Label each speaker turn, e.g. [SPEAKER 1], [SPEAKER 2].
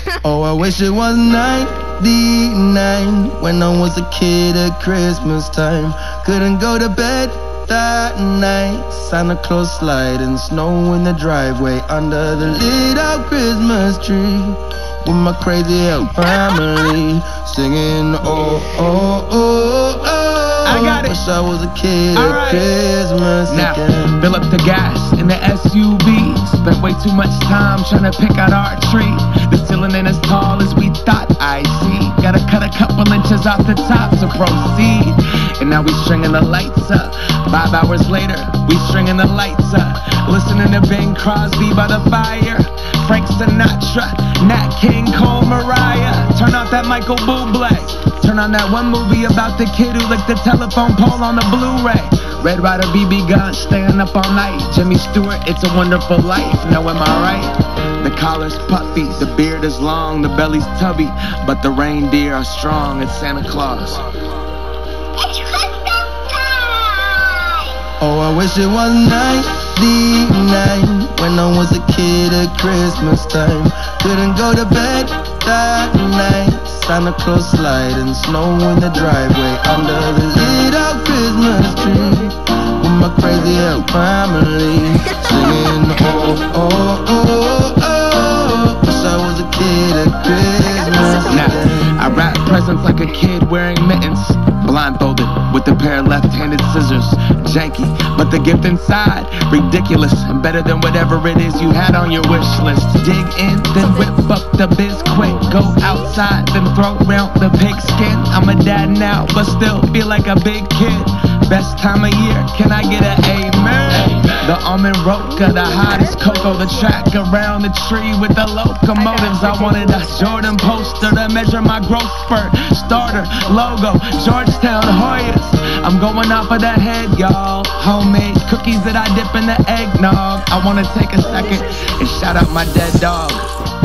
[SPEAKER 1] Oh, I wish it was 99 when I was a kid at Christmas time. Couldn't go to bed that night. Santa Claus sliding snow in the driveway under the lit up Christmas tree with my crazy old family singing oh oh oh oh.
[SPEAKER 2] I got it.
[SPEAKER 1] Wish I was a kid at Christmas
[SPEAKER 2] now,
[SPEAKER 1] again.
[SPEAKER 2] Fill up the gas in the SUV. Spent way too much time trying to pick out our tree. The ceiling ain't as tall as we thought I see. Gotta cut a couple inches off the top to proceed. And now we stringing the lights up. 5 hours later, we stringing the lights up. Listening to Bing Crosby by the fire. Frank Sinatra, Nat King Cole, Mariah. Turn off that Michael Bublé. Turn on that one movie about the kid who licked the telephone pole on the Blu-ray. Red Ryder, BB Gun, staying up all night. Jimmy Stewart, It's a Wonderful Life. Now am I right? The collar's puffy, the beard is long, the belly's tubby, but the reindeer are strong. It's Santa Claus.
[SPEAKER 1] Oh, I wish it was 99 when I was a kid at Christmas time. Couldn't go to bed that night. Santa Claus sliding snow in the driveway under the lit up Christmas tree with my crazy old family singing oh oh oh oh. Wish I was a kid at Christmas.
[SPEAKER 2] Now, I wrap presents like a kid wearing mittens, blindfolded with a pair of left-handed scissors. Janky, but the gift inside ridiculous and better than whatever it is you had on your wish list. Dig in, then whip up the biz quick. Go outside, then throw around the pigskin. I'm a dad now, but still feel like a big kid. Best time of year, can I get an amen? The almond roca, the hottest cocoa, the track around the tree with the locomotives. I wanted a Jordan poster to measure my growth spurt. Starter, logo, Georgetown Hoyas. I'm going off of that head, y'all. Homemade cookies that I dip in the eggnog. I wanna take a second and shout out my dead dog.